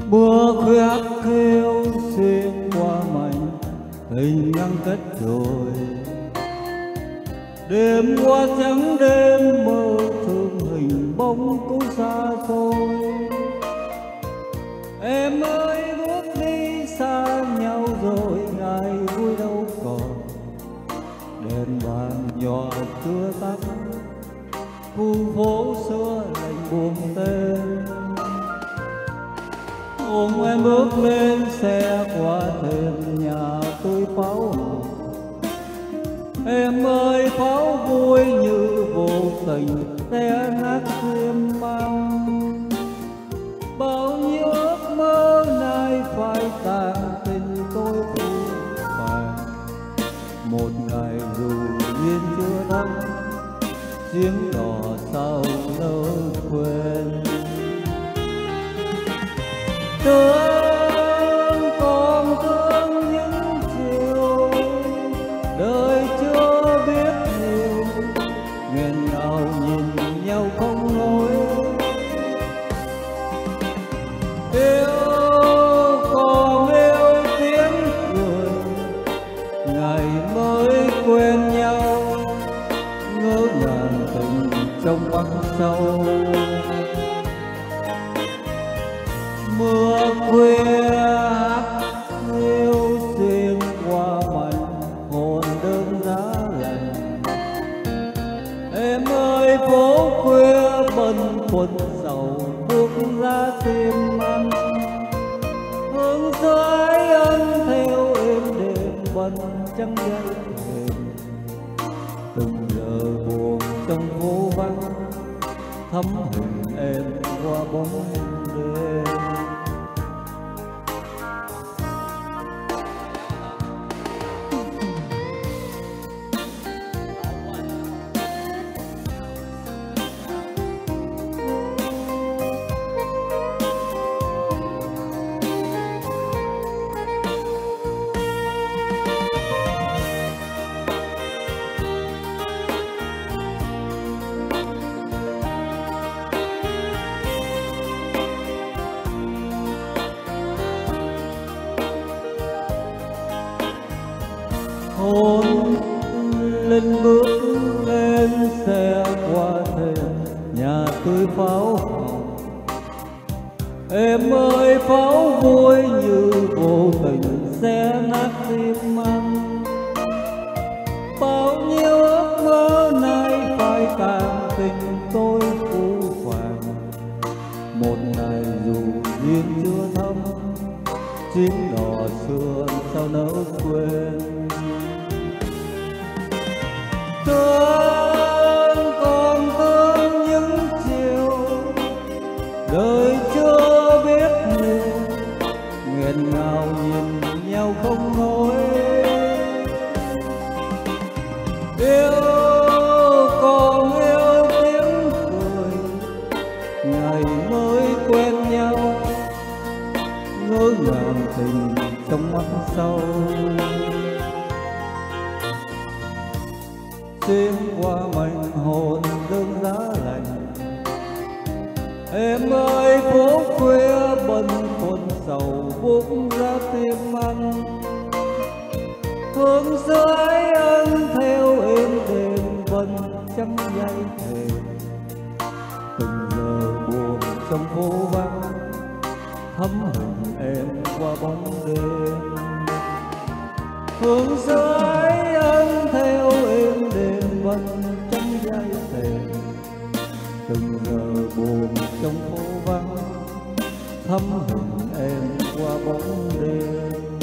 Mưa khuyết kêu xuyên qua mảnh tình ngăn cách rồi. Đêm qua trắng đêm mơ thương hình bóng cũ xa xôi. Em ơi bước đi xa nhau rồi ngày vui đâu còn. Đèn vàng nhòa chưa tắt, khu phố xưa lạnh buông tên. Ôm em bước lên xe qua thềm nhà tôi pháo hồng. Em ơi pháo vui như vô tình té nát tim mang. Bao nhiêu ước mơ nay phải tàn tình tôi phũ phàng. Một ngày dù duyên chưa đắm, chuyến đò sao nỡ quên. Thương còn thương những chiều đời chưa biết nhiều, nghẹn ngào nhìn nhau không nói. Yêu còn yêu tiếng cười, ngày mới quen nhau, ngỡ ngàng tình trong mắt sâu. Mưa khuya hát yêu xuyên qua mảnh hồn đơn giá lạnh. Em ơi phố khuya bần khuất sầu bước ra tìm anh. Hướng xưa ấy ân theo êm đềm bần trăng dây thềm. Từng giờ buồn trong phố vắng, thắm hình em qua bóng đêm. Hôn lên bước lên xe qua thềm nhà tôi pháo hồng. Em ơi pháo vui như vô tình xé nát tim anh. Bao nhiêu ước mơ nay phải tàn tình tôi phũ phàng. Một ngày dù duyên chưa thắm, chuyến đò xưa sao nỡ quên. Thương còn thương những chiều đời chưa biết nhiều, nghẹn ngào nhìn nhau không nói. Yêu còn yêu tiếng cười, ngày mới quen nhau, ngỡ ngàng tình trong mắt sâu. Xuyên qua mảnh hồn đơn giá lạnh. Em ơi phố khuya bần khuất sầu buốt ra tim anh. Hướng xưa ấy ân theo êm đềm vần trăng dây thềm. Từng giờ buồn trong phố vắng, thắm hình em qua bóng đêm. Hướng xưa ấy ân theo êm đềm vần trăng dây thềm. Từng giờ buồn trong phố vắng, thắm hình em qua bóng đêm.